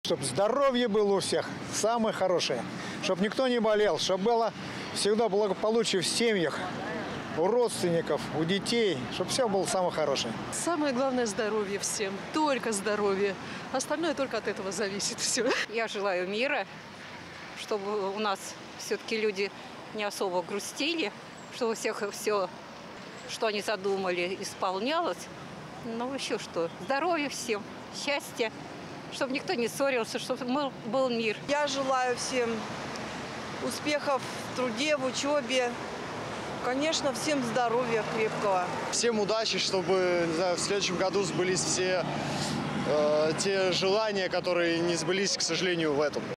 Чтобы здоровье было у всех самое хорошее. Чтобы никто не болел. Чтобы было всегда благополучие в семьях, у родственников, у детей. Чтобы все было самое хорошее. Самое главное – здоровье всем. Только здоровье. Остальное только от этого зависит все. Я желаю мира, чтобы у нас все-таки люди не особо грустили, чтобы у всех все, что они задумали, исполнялось. Ну, еще что? Здоровья всем, счастья, чтобы никто не ссорился, чтобы был мир. Я желаю всем успехов в труде, в учебе. Конечно, всем здоровья крепкого. Всем удачи, чтобы в следующем году сбылись все те желания, которые не сбылись, к сожалению, в этом.